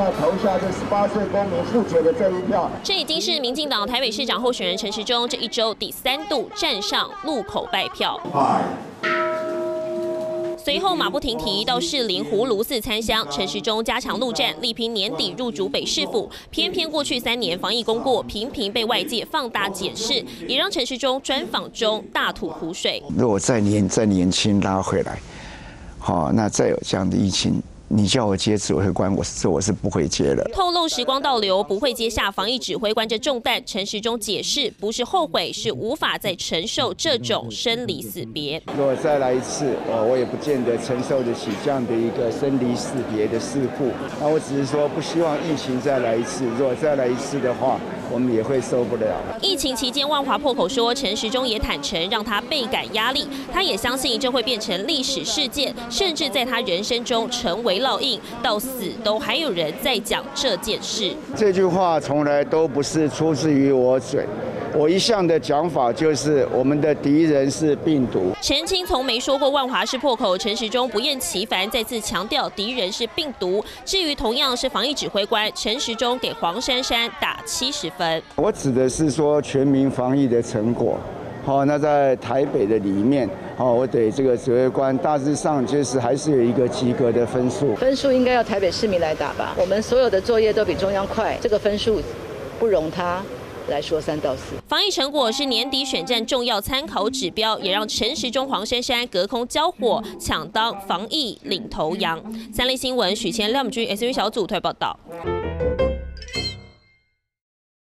投下这18岁公民傅杰的这一票。 这已经是民进党台北市长候选人陈时中这一周第3度站上路口拜票。随后马不停蹄到士林葫芦寺参香，陈时中加强陆战，力拼年底入主北市府。偏偏过去3年防疫功过频频被外界放大检视，也让陈时中专访中大吐苦水。 如果再年轻拉回来，好，那再有这样的疫情。 你叫我接指挥官，我是不会接的。 透露时光倒流，不会接下防疫指挥官这重担。陈时中解释，不是后悔，是无法再承受这种生离死别。 如果再来一次，我也不见得承受得起这样的一个生离死别的事故。那我只是说，不希望疫情再来一次。如果再来一次的话，我们也会受不了。 疫情期间，万华破口说，陈时中也坦诚让他倍感压力。他也相信这会变成历史事件，甚至在他人生中成为 烙印，到死都还有人在讲这件事。 这句话从来都不是出自于我嘴，我一向的讲法就是我们的敌人是病毒。 澄清从没说过万华是破口，陈时中不厌其烦再次强调敌人是病毒。至于同样是防疫指挥官，陈时中给黄珊珊打70分。 我指的是说全民防疫的成果。 好，那在台北的里面，我给这个指挥官大致上就是还是有一个及格的分数。 分数应该要台北市民来打吧？我们所有的作业都比中央快，这个分数不容他来说3到4。 防疫成果是年底选战重要参考指标，也让陈时中、黄珊珊隔空交火，抢当防疫领头羊。3立新闻许谦、廖敏君 SU 小组推报道。